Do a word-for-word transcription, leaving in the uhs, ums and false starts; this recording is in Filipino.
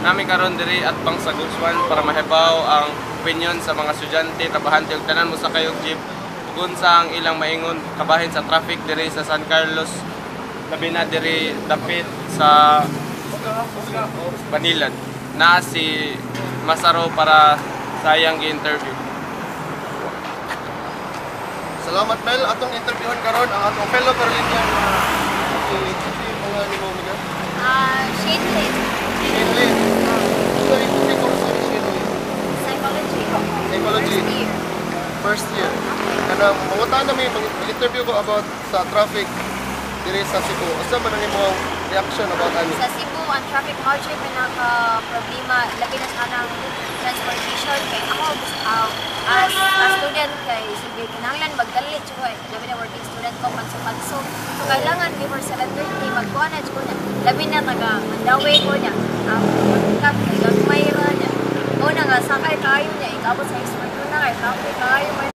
Nami karon diri at bang sa Guswan para mahibaw ang opinion sa mga estudyante, trabahante ug tanan mo sa kayog jeep ug unsa ang ilang maingon kabahin sa traffic diri sa San Carlos, labi na diri dapit sa Banilan. Na si Masaro para sa iyang gi-interview. Salamat Mel, atong interviewon karon ang atong fellow Carolinian na si si mga nimo mga Ah, Shane Lin. Shinley. So ito si kurso ni Shinley. Psychology. Psychology. First year. First year. Kana mangutan na may mag-interview ko about sa traffic diri sa Cebu. Asa man ang imong reaction about ani? Sa Cebu, ang traffic hardship ay naka-problema. Labi na sa kanang transportation. Kay ako, gusto, uh, as a student, kay sige, kinahanglan magdalit. Tsaka, labi na working student ko, panso-panso. So, kailangan before seven thirty, magkuha na. Tsaka na, labi na taga, mandaway ko niya. Ang pagkap, kay gagmay ra niya. O na nga, sakay kayo niya. Ikabot sa expert ko na kay traffic kayo. May